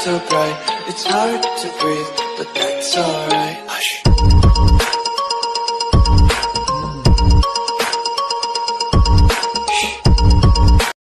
so bright, it's hard to breathe, but that's alright.